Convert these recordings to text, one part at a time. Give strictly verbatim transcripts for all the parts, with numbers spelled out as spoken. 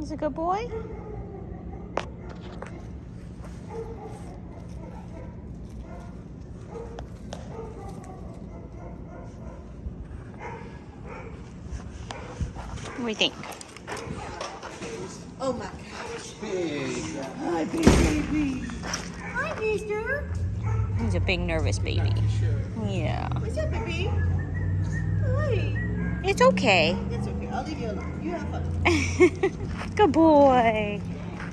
He's a good boy. What do you think? Oh my gosh. Big. Hi, big baby. Hi, mister. He's a big nervous baby. Yeah. What's up, baby? Hi. It's okay. It's okay. I'll leave you alone. You have fun. Good boy.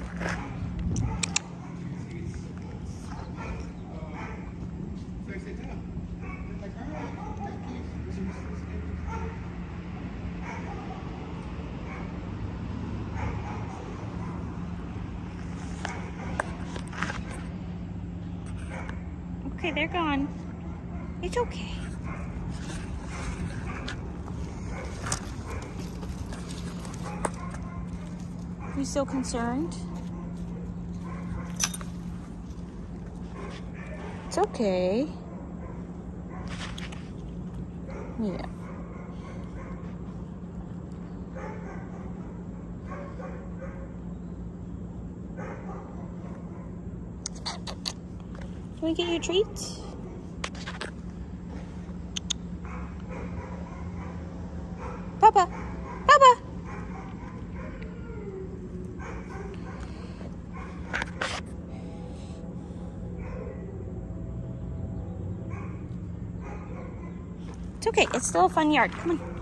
Okay, they're gone. It's okay. You still concerned? It's okay. Yeah. Can we get you a treat? Papa! Papa! It's okay. It's still a fun yard. Come on.